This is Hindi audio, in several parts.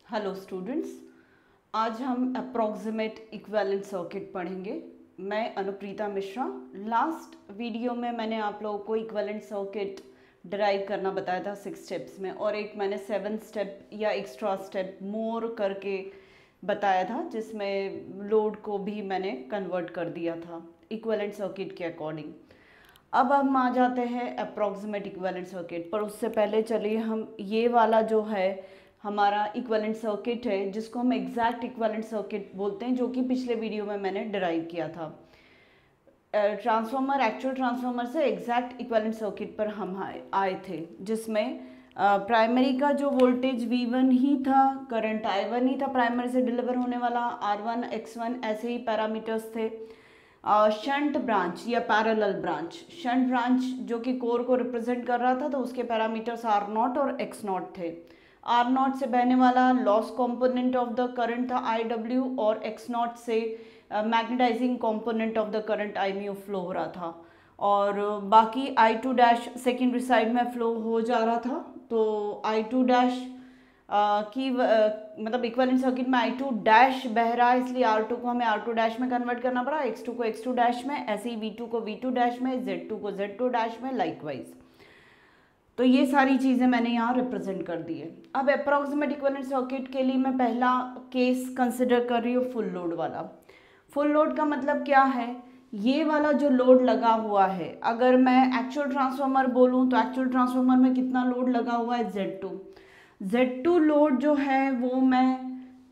हेलो स्टूडेंट्स, आज हम अप्रॉक्सीमेट इक्विवेलेंट सर्किट पढ़ेंगे। मैं अनुप्रीता मिश्रा। लास्ट वीडियो में मैंने आप लोगों को इक्विवेलेंट सर्किट डिराइव करना बताया था 6 स्टेप्स में, और एक मैंने 7 स्टेप या एक्स्ट्रा स्टेप मोर करके बताया था जिसमें लोड को भी मैंने कन्वर्ट कर दिया था इक्विवेलेंट सर्किट के अकॉर्डिंग। अब हम आ जाते हैं अप्रॉक्सीमेट इक्विवेलेंट सर्किट पर। उससे पहले चलिए हम ये वाला जो है हमारा इक्विवेलेंट सर्किट है जिसको हम एग्जैक्ट इक्विवेलेंट सर्किट बोलते हैं, जो कि पिछले वीडियो में मैंने डिराइव किया था। ट्रांसफार्मर, एक्चुअल ट्रांसफार्मर से एग्जैक्ट इक्विवेलेंट सर्किट पर हम आए थे, जिसमें प्राइमरी का जो वोल्टेज V1 ही था, करंट I1 ही था प्राइमरी से डिलीवर होने वाला, R1 X1 ऐसे ही पैरामीटर्स थे। शंट ब्रांच या पैरेलल ब्रांच, शंट ब्रांच जो कि कोर को रिप्रेजेंट कर रहा था, तो उसके पैरामीटर्स R0 और X0 थे। R0 से बहने वाला loss component of the current था IW, और X0 से magnetising component of the current IMU flow हो रहा था, और बाकी I2 डैश सेकेंडरी साइड में फ्लो हो जा रहा था। तो I2 डैश की मतलब इक्विवेलेंट सर्किट में I2 डैश बह रहा है, इसलिए R2 को हमें R2 डैश में कन्वर्ट करना पड़ा, X2 को X2 डैश में, ऐसे ही V2 को V2 डैश में, Z2 को Z2 डैश में लाइकवाइज। तो ये सारी चीज़ें मैंने यहाँ रिप्रेजेंट कर दी है। अब अप्रॉक्सीमेट इक्विवेलेंट सर्किट के लिए मैं पहला केस कंसिडर कर रही हूँ फुल लोड वाला। फुल लोड का मतलब क्या है? ये वाला जो लोड लगा हुआ है, अगर मैं एक्चुअल ट्रांसफार्मर बोलूँ तो एक्चुअल ट्रांसफार्मर में कितना लोड लगा हुआ है? Z2 लोड जो है वो मैं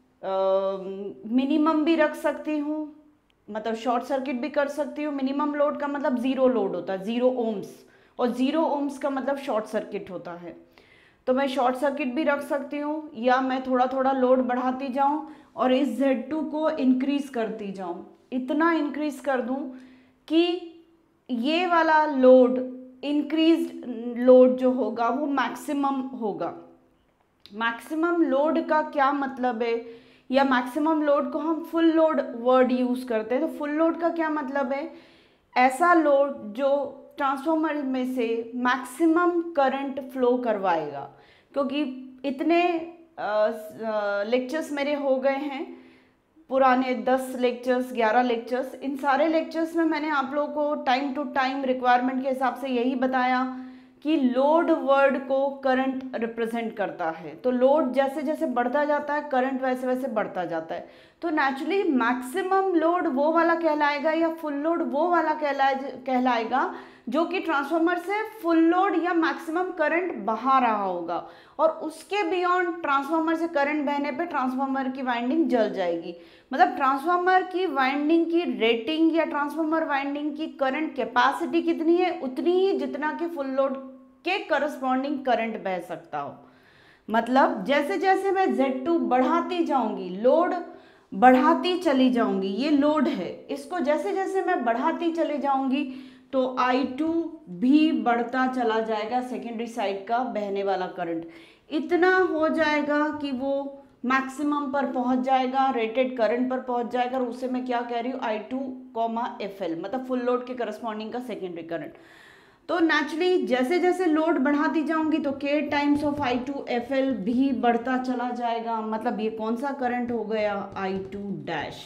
मिनिमम भी रख सकती हूँ, मतलब शॉर्ट सर्किट भी कर सकती हूँ। मिनिमम लोड का मतलब जीरो लोड होता है, 0 ओम्स, और 0 ओम्स का मतलब शॉर्ट सर्किट होता है। तो मैं शॉर्ट सर्किट भी रख सकती हूँ, या मैं थोड़ा थोड़ा लोड बढ़ाती जाऊँ और इस Z2 को इंक्रीज करती जाऊँ, इतना इंक्रीज कर दूँ कि ये वाला लोड, इंक्रीज्ड लोड जो होगा वो मैक्सिमम होगा। मैक्सिमम लोड का क्या मतलब है, या मैक्सिमम लोड को हम फुल लोड वर्ड यूज करते हैं। तो फुल लोड का क्या मतलब है? ऐसा लोड जो ट्रांसफार्मर में से मैक्सिमम करंट फ्लो करवाएगा। क्योंकि इतने लेक्चर्स मेरे हो गए हैं, पुराने 10 लेक्चर्स, 11 लेक्चर्स, इन सारे लेक्चर्स में मैंने आप लोगों को टाइम टू टाइम रिक्वायरमेंट के हिसाब से यही बताया कि लोड वर्ड को करंट रिप्रेजेंट करता है। तो लोड जैसे जैसे बढ़ता जाता है, करंट वैसे वैसे बढ़ता जाता है। तो नेचुरली मैक्सिमम लोड वो वाला कहलाएगा, या फुल लोड वो वाला कहलाएगा जो कि ट्रांसफार्मर से फुल लोड या मैक्सिमम करंट बहा रहा होगा, और उसके बियॉन्ड ट्रांसफार्मर से करंट बहने पे ट्रांसफार्मर की वाइंडिंग जल जाएगी। मतलब ट्रांसफार्मर की वाइंडिंग की रेटिंग या ट्रांसफार्मर वाइंडिंग की करंट कैपेसिटी कितनी है? उतनी ही जितना कि फुल लोड के करस्पॉन्डिंग करंट बह सकता हो। मतलब जैसे जैसे मैं Z2 बढ़ाती जाऊंगी, लोड बढ़ाती चली जाऊंगी, ये लोड है, इसको जैसे जैसे मैं बढ़ाती चली जाऊंगी तो I2 भी बढ़ता चला जाएगा, सेकेंडरी साइड का बहने वाला करंट इतना हो जाएगा कि वो मैक्सिमम पर पहुंच जाएगा, रेटेड करंट पर पहुंच जाएगा, और उसे मैं क्या कह रही हूँ? I2, FL, मतलब फुल लोड के करस्पॉन्डिंग का सेकेंडरी करंट। तो नेचुरली जैसे जैसे लोड बढ़ाती जाऊंगी तो K times of I2 FL भी बढ़ता चला जाएगा। मतलब ये कौन सा करंट हो गया? I2 dash.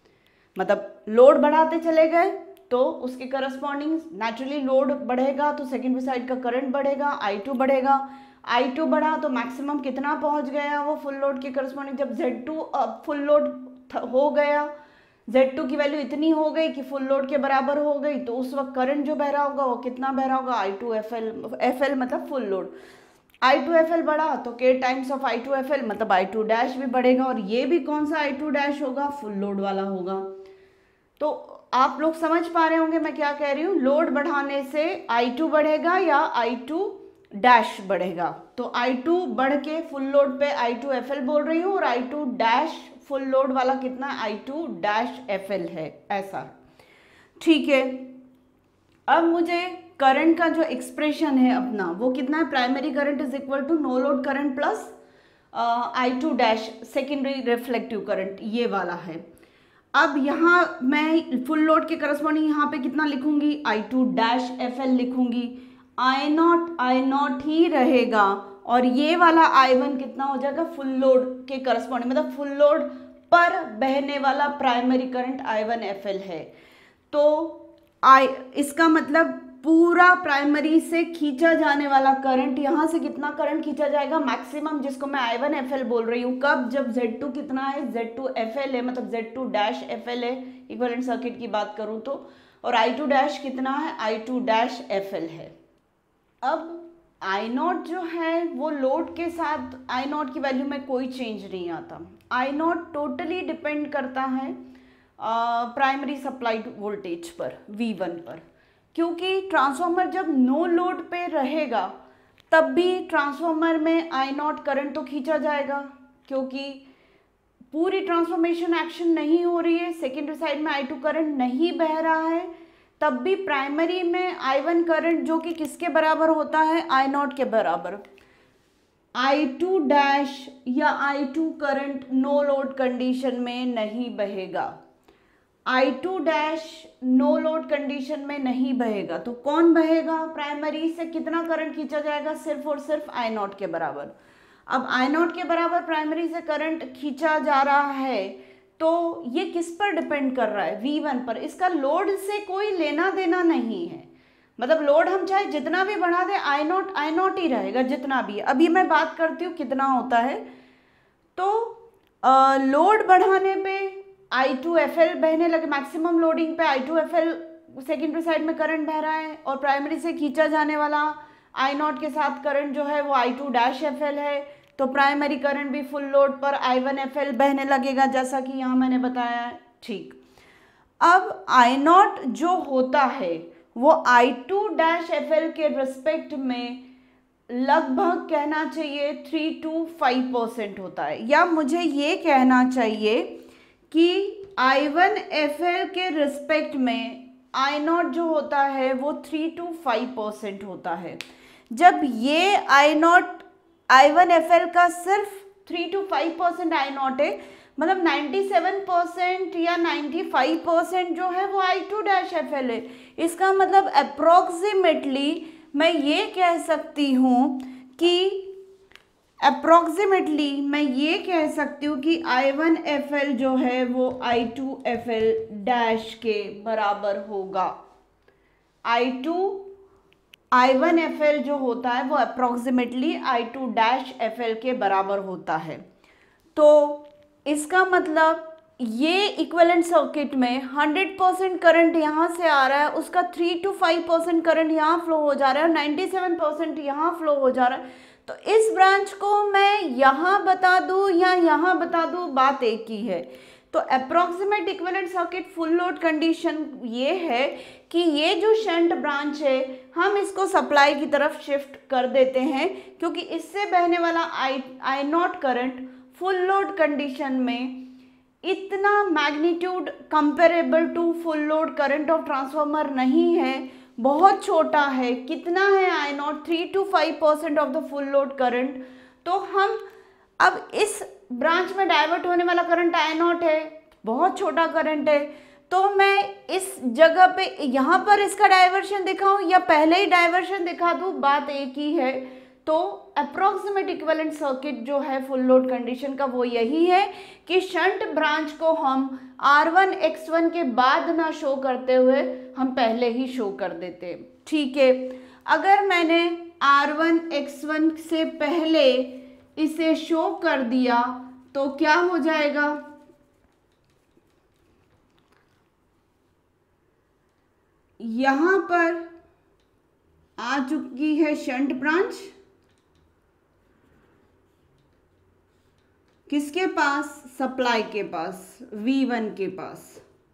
मतलब लोड बढ़ाते चले गए तो उसके करस्पॉन्डिंग नेचुरली लोड बढ़ेगा तो सेकेंडरी साइड का करंट बढ़ेगा, I2 बढ़ेगा। I2 बढ़ा तो मैक्सिमम कितना पहुंच गया वो फुल लोड के करस्पॉन्डिंग? जब Z2 फुल लोड हो गया, Z2 की वैल्यू इतनी हो गई कि फुल लोड के बराबर हो गई, तो उस वक्त करंट जो बह रहा होगा वो कितना बह रहा होगा? I2 FL मतलब फुल लोड। I2 FL बढ़ा तो K times of I2 FL मतलब I2 डैश भी बढ़ेगा, और ये भी कौन सा I2 डैश होगा? फुल लोड वाला होगा। तो आप लोग समझ पा रहे होंगे मैं क्या कह रही हूँ? लोड बढ़ाने से I2 बढ़ेगा या I2 डैश बढ़ेगा। तो I2 बढ़ के फुल लोड पे I2 FL बोल रही हूँ, और I2 डैश फुल लोड वाला कितना? I2 डैश FL है, ऐसा। ठीक है, अब मुझे करंट का जो एक्सप्रेशन है अपना वो कितना है? Primary current is equal to no load current plus I2 dash secondary reflective current, ये वाला है। अब यहाँ मैं फुल लोड के करस्पॉन्डिंग यहाँ पे कितना लिखूंगी? I2 डैश FL लिखूंगी। I0 ही रहेगा, और ये वाला I1 कितना हो जाएगा, फुल लोड के करस्पॉन्डिंग, मतलब फुल लोड पर बहने वाला प्राइमरी करंट I1 FL है। तो इसका मतलब पूरा प्राइमरी से खींचा जाने वाला करंट, यहाँ से कितना करंट खींचा जाएगा मैक्सिमम, जिसको मैं I1 FL बोल रही हूँ, कब, जब Z2 कितना है, Z2 FL है, मतलब Z2 डैश FL है इक्विवेलेंट सर्किट की बात करूँ तो, और I2 डैश कितना है, I2 डैश FL है। अब I0 जो है वो लोड के साथ I0 की वैल्यू में कोई चेंज नहीं आता। I0 टोटली डिपेंड करता है प्राइमरी सप्लाइड वोल्टेज पर, V1 पर, क्योंकि ट्रांसफार्मर जब नो लोड पे रहेगा तब भी ट्रांसफार्मर में I0 करंट तो खींचा जाएगा, क्योंकि पूरी ट्रांसफॉर्मेशन एक्शन नहीं हो रही है, सेकेंडरी साइड में I2 करंट नहीं बह रहा है, तब भी प्राइमरी में I1 करंट जो कि किसके बराबर होता है, I0 के बराबर। I2 डैश या I2 current no load condition में नहीं बहेगा, I2 dash no load condition में नहीं बहेगा, तो कौन बहेगा, प्राइमरी से कितना करंट खींचा जाएगा, सिर्फ और सिर्फ I0 के बराबर। अब I0 के बराबर प्राइमरी से करंट खींचा जा रहा है, तो ये किस पर डिपेंड कर रहा है, V1 पर। इसका लोड से कोई लेना देना नहीं है, मतलब लोड हम चाहे जितना भी बढ़ा दें I0 ही रहेगा जितना भी है। अभी मैं बात करती हूँ कितना होता है, तो लोड बढ़ाने पे I2 FL बहने लगे, मैक्सिमम लोडिंग पे I2 FL सेकेंडरी साइड में करंट बह रहा है, और प्राइमरी से खींचा जाने वाला I0 के साथ करंट जो है वो I2 डैश FL है, तो प्राइमरी करंट भी फुल लोड पर I1 FL बहने लगेगा, जैसा कि यहाँ मैंने बताया है। ठीक, अब I0 जो होता है वो I2 डैश FL के रिस्पेक्ट में लगभग कहना चाहिए 3 to 5% होता है, या मुझे ये कहना चाहिए कि I1 FL के रिस्पेक्ट में I0 जो होता है वो 3 to 5% होता है। जब ये I1 FL का सिर्फ 3 to 5% I0 है, मतलब 97% या 95% जो है वो I2 डैश FL है। इसका मतलब अप्रोक्सीमेटली मैं ये कह सकती हूँ कि I1 FL जो है वो I2 FL डैश के बराबर होगा। I1 FL जो होता है वो अप्रोक्सीमेटली I2 डैश FL के बराबर होता है। तो इसका मतलब ये इक्विवेलेंट सर्किट में 100% करंट यहाँ से आ रहा है, उसका 3 to 5% करंट यहाँ फ्लो हो जा रहा है, और 97% यहाँ फ्लो हो जा रहा है। तो इस ब्रांच को मैं यहाँ बता दूँ या यहाँ बता दूँ, बात एक ही है। तो approximate equivalent circuit full load condition ये है कि ये जो शंट ब्रांच है हम इसको सप्लाई की तरफ शिफ्ट कर देते हैं, क्योंकि इससे बहने वाला I0 current full load condition में इतना magnitude comparable to full load current of transformer नहीं है, बहुत छोटा है। कितना है I0? 3 to 5% of the full load current. तो हम अब इस ब्रांच में डाइवर्ट होने वाला करंट I0 है, बहुत छोटा करंट है, तो मैं इस जगह पे यहाँ पर इसका डाइवर्शन दिखाऊं या पहले ही डाइवर्शन दिखा दूं, बात एक ही है। तो अप्रॉक्सीमेट इक्विवेलेंट सर्किट जो है फुल लोड कंडीशन का वो यही है कि शंट ब्रांच को हम R1 X1 के बाद ना शो करते हुए हम पहले ही शो कर देते। ठीक है, अगर मैंने R1 X1 से पहले इसे शो कर दिया तो क्या हो जाएगा, यहां पर आ चुकी है शंट ब्रांच, किसके पास, सप्लाई के पास, V1 के पास।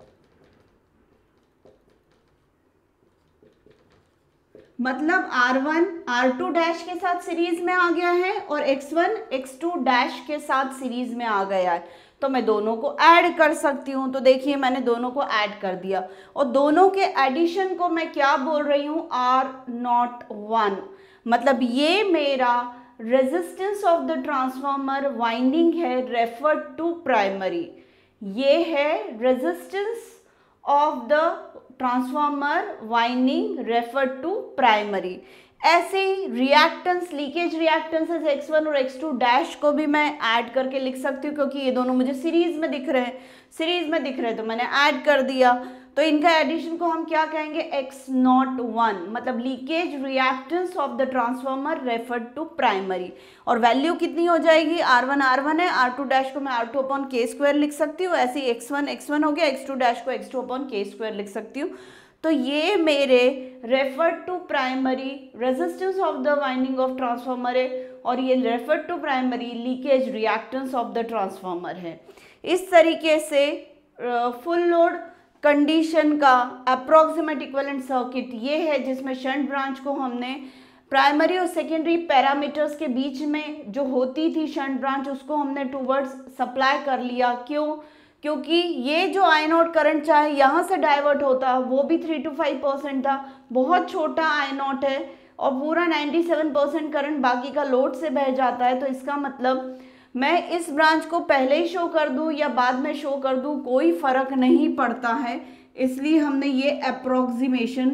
मतलब R1 R2 डैश के साथ सीरीज में आ गया है और X1 X2 डैश के साथ सीरीज में आ गया है, तो मैं दोनों को ऐड कर सकती हूँ। तो देखिए मैंने दोनों को ऐड कर दिया, और दोनों के एडिशन को मैं क्या बोल रही हूँ, R01। मतलब ये मेरा resistance of the transformer winding है रेफर्ड टू प्राइमरी, ये है resistance of the transformer winding referred to primary. ऐसे रिएक्टेंस, लीकेज रिएक्टेंसेस x1 और x2 डैश को भी मैं ऐड करके लिख सकती हूँ, क्योंकि ये दोनों मुझे सीरीज में दिख रहे हैं, तो मैंने ऐड कर दिया। तो इनका एडिशन को हम क्या कहेंगे, x01, मतलब leakage reactance of the transformer referred to primary. और वैल्यू कितनी हो जाएगी, R1 है, R2 डैश को मैं R2 अपॉन के स्क्वायर लिख सकती हूँ, ऐसे ही x1 हो गया, x2 डैश को x2 अपॉन के स्क्वायर लिख सकती हूँ। तो ये मेरे referred to primary resistance of the winding of transformer है, और ये referred to primary leakage reactance of the transformer है। इस तरीके से फुल लोड कंडीशन का अप्रोक्सीमेट इक्विवेलेंट सर्किट ये है, जिसमें शंट ब्रांच को हमने प्राइमरी और सेकेंडरी पैरामीटर्स के बीच में जो होती थी शंट ब्रांच, उसको हमने टूवर्ड्स सप्लाई कर लिया। क्यों? क्योंकि ये जो आई नॉट करंट चाहे यहाँ से डाइवर्ट होता, वो भी 3 to 5% था, बहुत छोटा आई नॉट है, और पूरा 97% करंट बाकी का लोड से बह जाता है। तो इसका मतलब मैं इस ब्रांच को पहले ही शो कर दूं या बाद में शो कर दूं, कोई फर्क नहीं पड़ता है। इसलिए हमने ये अप्रोक्सीमेशन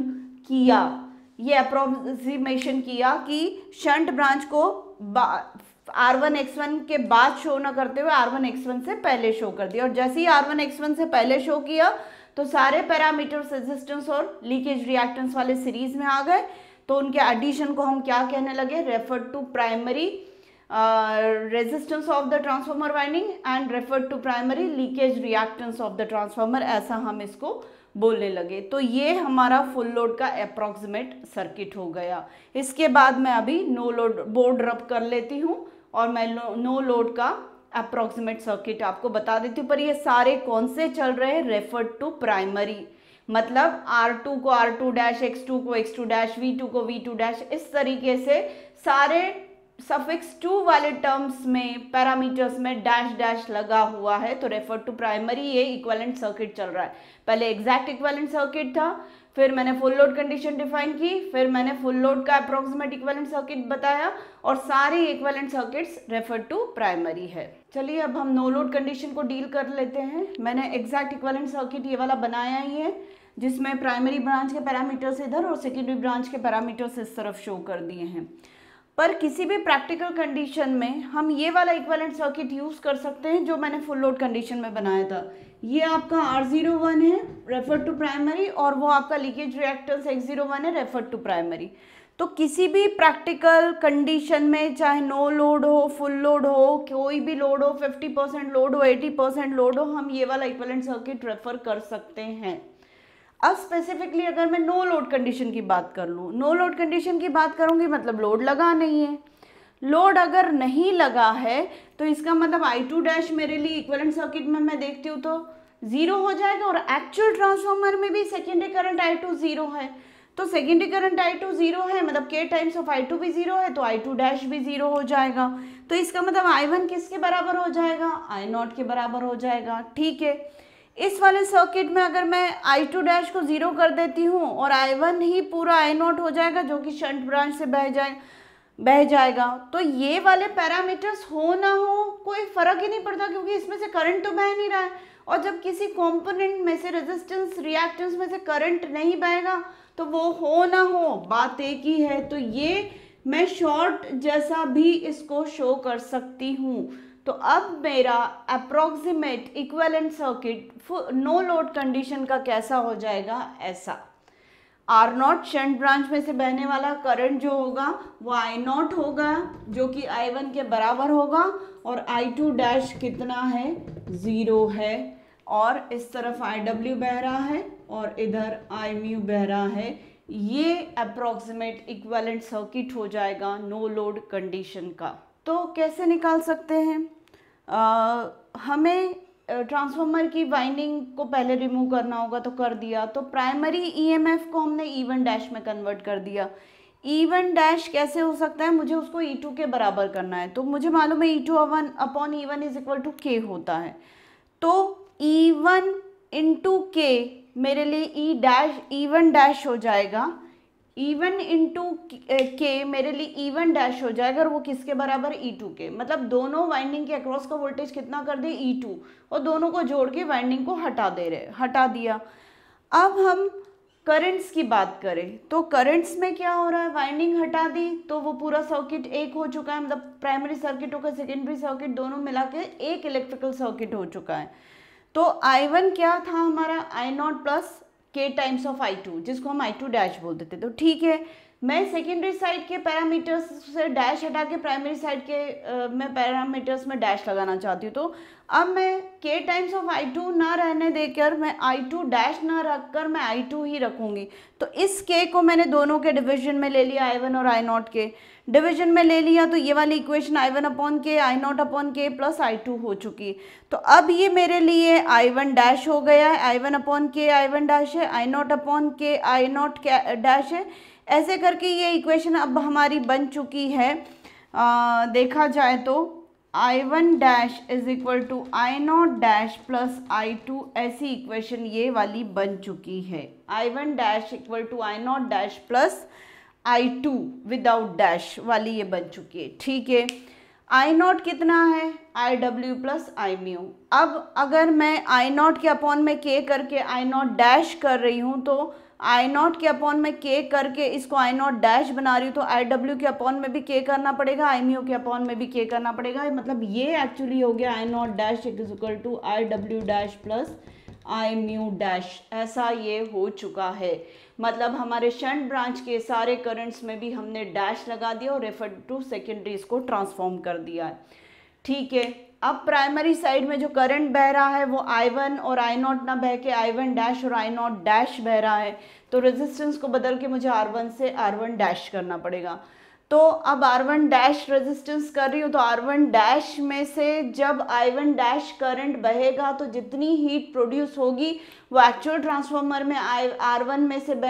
किया कि शंट ब्रांच को R1 X1 के बाद शो ना करते हुए R1 X1 से पहले शो कर दिया, और जैसे ही R1 X1 से पहले शो किया तो सारे पैरामीटर्स रेजिस्टेंस और लीकेज रिएक्टेंस वाले सीरीज में आ गए। तो उनके एडिशन को हम क्या कहने लगे, refer to primary resistance of the transformer winding and refer to primary leakage reactance of the transformer, ऐसा हम इसको बोलने लगे। तो ये हमारा फुल लोड का अप्रोक्सीमेट सर्किट हो गया। इसके बाद मैं अभी नो लोड बोर्ड रब कर लेती हूँ और मैं नो लोड का अप्रोक्सीमेट सर्किट आपको बता देती हूँ। पर ये सारे कौन से चल रहे हैं, रेफर टू प्राइमरी, मतलब R2 को R2 डैश, x2 को x2 डैश, V2 को V2 डैश, इस तरीके से सारे सफिक्स 2 वाले टर्म्स में पैरामीटर्स में डैश डैश लगा हुआ है। तो रेफर टू प्राइमरी ये इक्विवेलेंट सर्किट चल रहा है। पहले एग्जैक्ट इक्विवेलेंट सर्किट था, फिर मैंने फुल लोड कंडीशन डिफाइन की, फिर मैंने फुल लोड का अप्रोक्सीमेट इक्विवेलेंट सर्किट बताया, और सारे equivalent circuits refer to primary है। चलिए अब हम नो लोड कंडीशन को डील कर लेते हैं। मैंने एग्जैक्ट इक्विवेलेंट सर्किट ये वाला बनाया ही है, जिसमें प्राइमरी ब्रांच के पैरामीटर्स इधर और सेकेंडरी ब्रांच के पैरामीटर्स इस तरफ शो कर दिए हैं। पर किसी भी प्रैक्टिकल कंडीशन में हम ये वाला इक्विवेलेंट सर्किट यूज़ कर सकते हैं जो मैंने फुल लोड कंडीशन में बनाया था। ये आपका R01 है, रेफर टू प्राइमरी, और वो आपका लीकेज रिएक्टेंस X01 है, रेफर टू प्राइमरी। तो किसी भी प्रैक्टिकल कंडीशन में, चाहे नो लोड हो, फुल लोड हो, कोई भी लोड हो, 50% लोड हो, 80% लोड हो, हम ये वाला इक्विवेलेंट सर्किट रेफर कर सकते हैं। अब स्पेसिफिकली अगर मैं नो लोड कंडीशन की बात कर लूँ, नो लोड कंडीशन की बात करूँगी मतलब लोड लगा नहीं है। लोड अगर नहीं लगा है तो इसका मतलब I2 डैश मेरे लिए इक्विवेलेंट सर्किट में मैं देखती हूँ तो 0 हो जाएगा, और एक्चुअल ट्रांसफार्मर में भी सेकेंडरी करंट I2 0 है। तो सेकेंडरी करंट I2 0 है, मतलब K टाइम्स ऑफ I2 भी 0 है, तो I2 डैश भी 0 हो जाएगा। तो इसका मतलब I1 किसके बराबर हो जाएगा, I0 के बराबर हो जाएगा। ठीक है, इस वाले सर्किट में अगर मैं I2 डैश को 0 कर देती हूँ और I1 ही पूरा I0 हो जाएगा, जो कि शंट ब्रांच से बह जाएगा, तो ये वाले पैरामीटर्स हो ना हो कोई फर्क ही नहीं पड़ता, क्योंकि इसमें से करंट तो बह नहीं रहा है। और जब किसी कंपोनेंट में से रेजिस्टेंस रिएक्टेंस में से करंट नहीं बहेगा तो वो हो ना हो बात एक ही है। तो ये मैं शॉर्ट जैसा भी इसको शो कर सकती हूँ। तो अब मेरा approximate equivalent circuit no load condition का कैसा हो जाएगा, ऐसा। R0 शंट ब्रांच में से बहने वाला करंट जो होगा वो I0 होगा, जो कि I1 के बराबर होगा, और I2 डैश कितना है, 0 है, और इस तरफ IW बह रहा है और इधर I म्यू बह रहा है। ये अप्रोक्सीमेट इक्विवेलेंट सर्किट हो जाएगा नो लोड कंडीशन का। तो कैसे निकाल सकते हैं, हमें ट्रांसफार्मर की वाइंडिंग को पहले रिमूव करना होगा, तो कर दिया। तो प्राइमरी ईएमएफ को हमने E1 डैश में कन्वर्ट कर दिया। E1 डैश कैसे हो सकता है, मुझे उसको E2 के बराबर करना है। तो मुझे मालूम है E2 upon E1 is equal to K होता है। तो E1 इंटू K मेरे लिए E1 डैश हो जाएगा, E1 इंटू K मेरे लिए E1 डैश हो जाएगा, और वो किसके बराबर, E2 के। मतलब दोनों वाइंडिंग के अक्रॉस का वोल्टेज कितना कर दे, E2, और दोनों को जोड़ के वाइंडिंग को हटा दिया। अब हम करंट्स की बात करें तो करंट्स में क्या हो रहा है, वाइंडिंग हटा दी तो वो पूरा सर्किट एक हो चुका है, मतलब प्राइमरी सर्किट होकर सेकेंडरी सर्किट दोनों मिला के एक इलेक्ट्रिकल सर्किट हो चुका है। तो I1 क्या था हमारा, I0 plus K times of I2, जिसको हम I2 डैश बोलते थे। तो ठीक है, मैं सेकेंडरी साइड के पैरामीटर्स से डैश हटा के प्राइमरी साइड के मैं पैरामीटर्स में डैश लगाना चाहती हूँ। तो अब मैं K टाइम्स ऑफ I2 ना रहने देकर मैं I2 डैश ना रखकर मैं I2 ही रखूँगी। तो इस K को मैंने दोनों के डिवीजन में ले लिया, I1 और I0 के डिवीजन में ले लिया, तो ये वाली इक्वेशन I1 अपॉन के I0 अपॉन के प्लस I2 हो चुकी। तो अब ये मेरे लिए I1 डैश हो गया है, I1 अपॉन के I1 डैश है, I0 अपॉन के I0 डैश है। ऐसे करके ये इक्वेशन अब हमारी बन चुकी है। देखा जाए तो I1 dash is equal to I0 dash plus I2, ऐसी इक्वेशन ये वाली बन चुकी है। I1 dash equal to I0 dash plus I2 without dash वाली ये बन चुकी है। ठीक है, I0 कितना है, IW प्लस I म्यू। अब अगर मैं I0 के अपॉन में K करके I0 डैश कर रही हूँ, तो I0 के अपॉन में K करके इसको I0 डैश बना रही हूँ, तो IW के अपॉन में भी K करना पड़ेगा, I म्यू के अपॉन में भी K करना पड़ेगा। मतलब ये एक्चुअली हो गया I0 dash is equal to IW dash plus I mu dash, ऐसा ये हो चुका है। मतलब हमारे शंट ब्रांच के सारे करंट्स में भी हमने डैश लगा दिया और रेफर टू सेकेंडरी इसको ट्रांसफॉर्म कर दिया है। ठीक है, अब प्राइमरी साइड में जो करंट बह रहा है वो I1 और I0 ना बह के I1 डैश और I0 डैश बह रहा है। तो रेजिस्टेंस को बदल के मुझे R1 से R1 डैश करना पड़ेगा। तो अब R1 डैश रेजिस्टेंस कर रही हूँ, तो R1 डैश में से जब I1 डैश करंट बहेगा तो जितनी हीट प्रोड्यूस होगी वो एक्चुअल ट्रांसफार्मर में R1 में से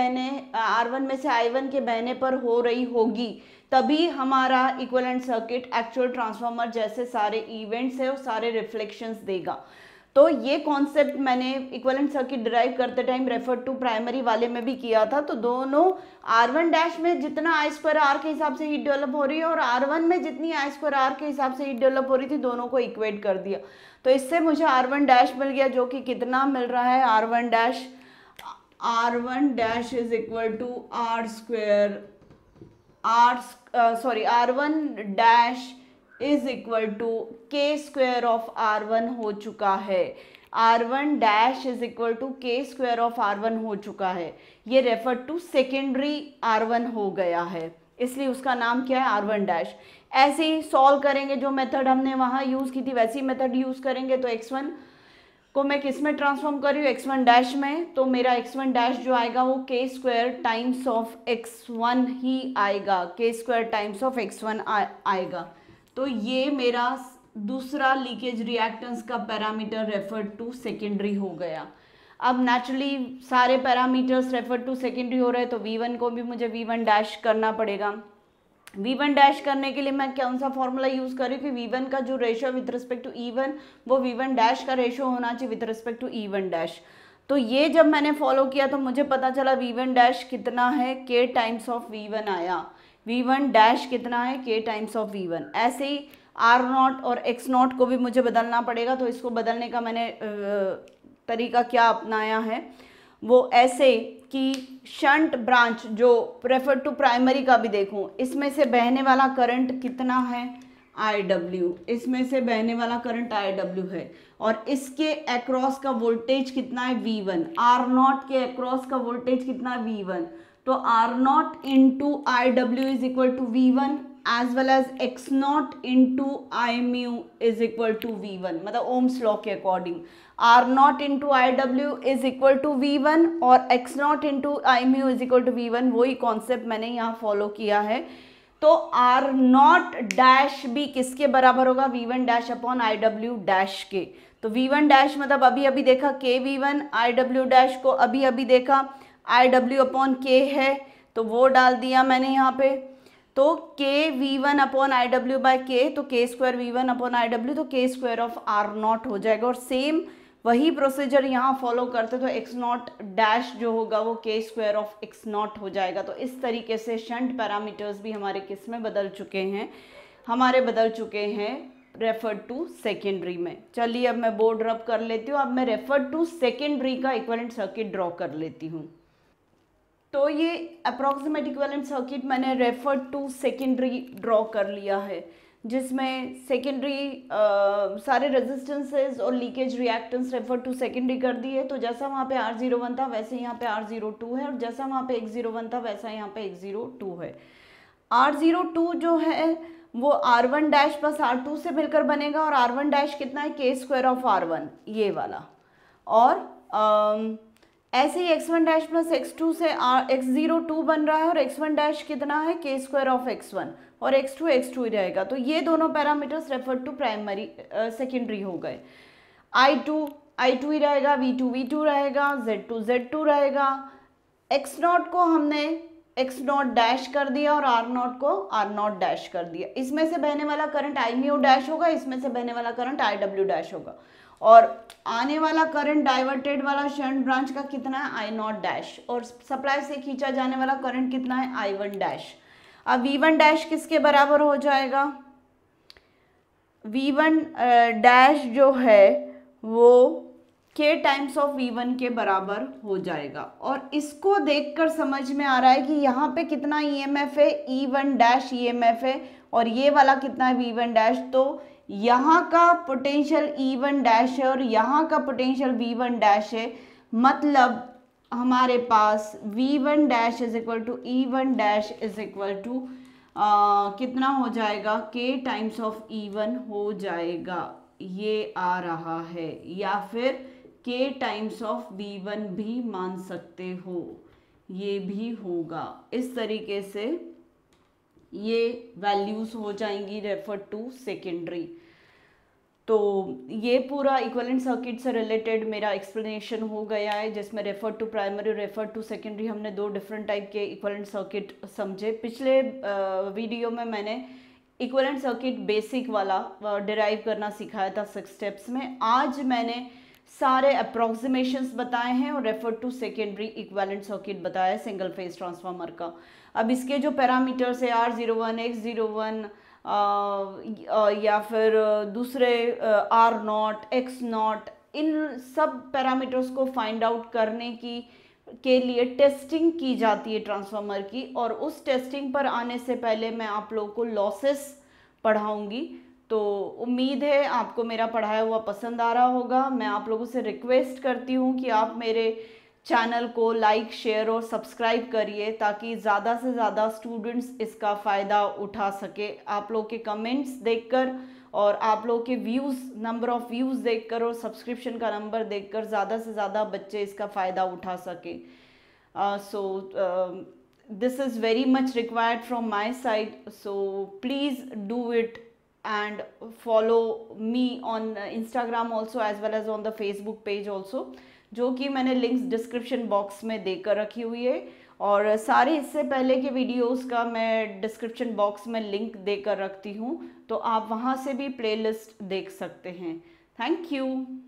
I1 के बहने पर हो रही होगी, तभी हमारा इक्विवेलेंट सर्किट एक्चुअल ट्रांसफार्मर जैसे सारे इवेंट्स है वो सारे रिफ्लेक्शंस देगा। तो ये कॉन्सेप्ट मैंने इक्विवेलेंट सर्किट डिराइव करते टाइम रेफर टू प्राइमरी वाले में भी किया था। तो दोनों R1 डैश में जितना I स्क्वायर R के हिसाब से हीट डेवलप हो रही है और R1 में जितनी I स्क्वायर R के हिसाब से हीट डेवलप हो रही थी, दोनों को इक्वेट कर दिया। तो इससे मुझे R1 डैश मिल गया, जो कि कितना मिल रहा है, R1 dash is equal to R1 dash is equal to K square of R1 हो चुका है। R1 dash is equal to K square of R1 हो चुका है। ये रेफर टू सेकेंडरी R1 हो गया है, इसलिए उसका नाम क्या है, R1 डैश। ऐसे ही सॉल्व करेंगे, जो मेथड हमने वहाँ यूज़ की थी वैसी मेथड यूज़ करेंगे। तो x1 को मैं किस में ट्रांसफॉर्म कर रही हूँ, x1 डैश में। तो मेरा x1 डैश जो आएगा वो K square times of x1 ही आएगा, K square times of x1 आएगा। तो ये मेरा दूसरा लीकेज रिएक्टेंस का पैरामीटर रेफर टू सेकेंडरी हो गया। अब नेचुरली सारे पैरामीटर्स रेफर टू सेकेंडरी हो रहे हैं, तो V1 को भी मुझे V1 डैश करना पड़ेगा। V1 डैश करने के लिए मैं कौन सा फॉर्मूला यूज़ कर रही हूँ कि V1 का जो ratio with respect to E1 वो V1 डैश का रेशियो होना चाहिए with respect to E1 dash. तो ये जब मैंने फॉलो किया तो मुझे पता चला V1 डैश कितना है, K टाइम्स ऑफ V1 आया। V1 डैश कितना है, K टाइम्स ऑफ V1। ऐसे ही R0 और X0 को भी मुझे बदलना पड़ेगा। तो इसको बदलने का मैंने तरीका क्या अपनाया है, वो ऐसे कि शंट ब्रांच जो रेफर टू प्राइमरी का भी देखूं, इसमें से बहने वाला करंट कितना है, IW। इसमें से बहने वाला करंट IW है और इसके अक्रॉस का वोल्टेज कितना है, V1। R0 के अक्रॉस का वोल्टेज कितना है, V1। तो R0 into IW is equal to V1 as well as X0 into I mu is equal to V1। मतलब ओम्स लॉ के according R0 into IW is equal to V1 और X0 into I mu is equal to V1। वही कॉन्सेप्ट मैंने यहाँ फॉलो किया है। तो R0 डैश भी किसके बराबर होगा, V1 dash upon IW dash के। तो V1 डैश मतलब अभी अभी देखा K V1, IW डैश को अभी अभी देखा IW अपॉन K है, तो वो डाल दिया मैंने यहाँ पे। तो K V1 upon IW by K, तो K square V1 upon IW, तो K स्क्वायर ऑफ R0 हो जाएगा। और सेम वही प्रोसीजर यहाँ फॉलो करते तो X0 डैश जो होगा वो K स्क्वायर ऑफ X0 हो जाएगा। तो इस तरीके से शंट पैरामीटर्स भी हमारे किस में बदल चुके हैं, हमारे बदल चुके हैं रेफर टू सेकेंडरी में। चलिए अब मैं बोर्ड रब कर लेती हूँ। अब मैं रेफर टू सेकेंडरी का इक्विवेलेंट सर्किट ड्रॉ कर लेती हूँ। तो ये अप्रॉक्सीमेट इक्विवेलेंट सर्किट मैंने रेफर टू सेकेंडरी ड्रॉ कर लिया है, जिसमें सेकेंडरी सारे रेजिस्टेंसेस और leakage reactance refer to secondary कर दिए। तो जैसा वहाँ पे R01 था वैसे यहाँ पे R02 है, और जैसा वहाँ पे X01 था वैसा यहाँ पे X02 है। R02 जो है वो R1 डैश प्लस R2 से मिलकर बनेगा, और R1 डैश कितना है, k स्क्वायर ऑफ R1, ये वाला। और ऐसे ही X1 डैश प्लस X2 से X02 बन रहा है, और X1 डैश कितना है, k स्क्वायर ऑफ X1, और X2 X2 ही रहेगा। तो ये दोनों parameters refer to primary secondary हो गए। I2 ही रहेगा, V2 रहेगा, Z2 रहेगा। X0 को हमने X0 डैश कर दिया और R0 को R0 डैश कर दिया। इसमें से बहने वाला करंट I म्यू डैश होगा, इसमें से बहने वाला करंट IW डैश होगा, और आने वाला करंट डाइवर्टेड वाला शंट ब्रांच का कितना है, I0 डैश, और सप्लाई से खींचा जाने वाला करंट कितना है, I1 डैश। अब V1 डैश किसके बराबर हो जाएगा, V1 डैश जो है वो k टाइम्स ऑफ V1 के बराबर हो जाएगा। और इसको देखकर समझ में आ रहा है कि यहाँ पे कितना EMF है, E1 डैश EMF है, और ये वाला कितना है, V1 डैश। तो यहाँ का पोटेंशियल E1 डैश है और यहाँ का पोटेंशियल V1 डैश है, मतलब हमारे पास V1 dash is equal to E1 dash is equal to कितना हो जाएगा, k टाइम्स ऑफ E1 हो जाएगा, ये आ रहा है। या फिर k टाइम्स ऑफ V1 भी मान सकते हो, ये भी होगा। इस तरीके से ये वैल्यूज हो जाएंगी रेफर टू सेकेंडरी। तो ये पूरा इक्विवेलेंट सर्किट से रिलेटेड मेरा एक्सप्लेनेशन हो गया है, जिसमें refer to primary, refer to secondary, हमने दो डिफरेंट टाइप के इक्विवेलेंट सर्किट समझे। पिछले वीडियो में मैंने इक्विवेलेंट सर्किट बेसिक वाला डिराइव करना सिखाया था 6 स्टेप्स में। आज मैंने सारे अप्रोक्सीमेशंस बताए हैं और refer to secondary equivalent circuit बताया है सिंगल फेज ट्रांसफार्मर का। अब इसके जो पैरामीटर्स है R01, X01 या फिर दूसरे R0, X0, इन सब पैरामीटर्स को फाइंड आउट करने के लिए टेस्टिंग की जाती है ट्रांसफार्मर की, और उस टेस्टिंग पर आने से पहले मैं आप लोगों को लॉसेस पढ़ाऊंगी। तो उम्मीद है आपको मेरा पढ़ाया हुआ पसंद आ रहा होगा। मैं आप लोगों से रिक्वेस्ट करती हूँ कि आप मेरे चैनल को लाइक, शेयर और सब्सक्राइब करिए, ताकि ज़्यादा से ज़्यादा स्टूडेंट्स इसका फ़ायदा उठा सके। आप लोग के कमेंट्स देखकर और आप लोग के व्यूज़, नंबर ऑफ़ व्यूज़ देखकर और सब्सक्रिप्शन का नंबर देखकर ज़्यादा से ज़्यादा बच्चे इसका फ़ायदा उठा सके। So this is very much required from my side, so please do it and follow me on Instagram also as well as on the Facebook page also, जो कि मैंने लिंक्स डिस्क्रिप्शन बॉक्स में देकर रखी हुई है, और सारे इससे पहले के वीडियोस का मैं डिस्क्रिप्शन बॉक्स में लिंक देकर रखती हूँ, तो आप वहाँ से भी प्लेलिस्ट देख सकते हैं। Thank you.